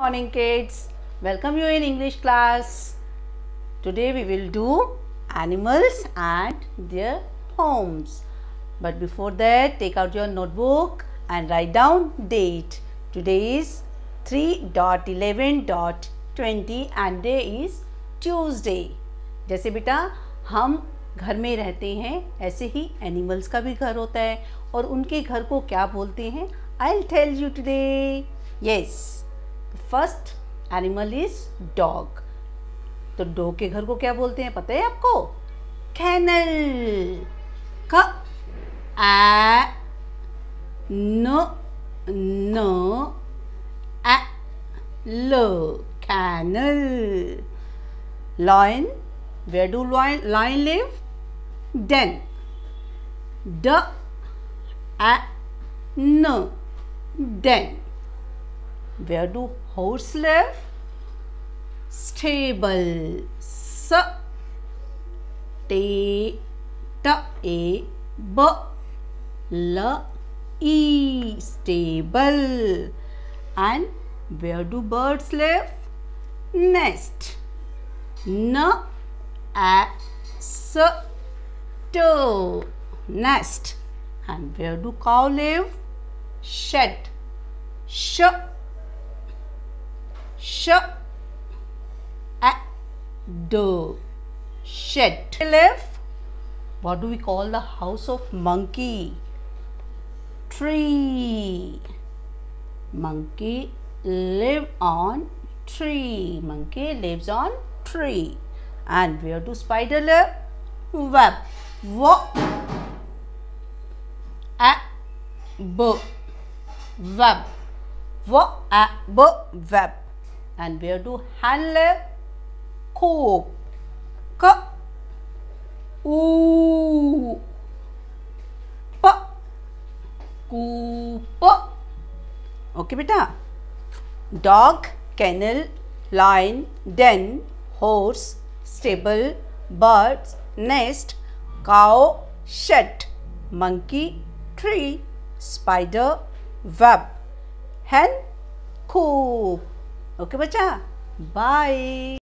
Morning kids, welcome you in English class. Today we will do animals and their homes. But before that, take out your notebook and write down date. Today is 3.11.20 and day is Tuesday. जैसे बेटा हम घर में रहते हैं ऐसे ही animals का भी घर होता है और उनके घर को क्या बोलते हैं? I'll tell you today. Yes. First animal is dog. तो डॉग के घर को क्या बोलते हैं पता है आपको? कैनल. क आ न न आ L kennel. Lion. Where do lion live? Den. ड आ न den. Where do horse live? Stable. Stable. And where do birds live? Nest. Nest. And where do cow live? Shed. Shed. Live. What do we call the house of monkey? Tree. Monkey live on tree. Monkey lives on tree. And where do spider live? Web. Web. Web. And where do hen live? Coop. Coop. Okay beta. Dog, kennel, lion, den, horse, stable, birds, nest, cow, shed, monkey, tree, spider, web, hen, coop. Okay बच्चा, bye.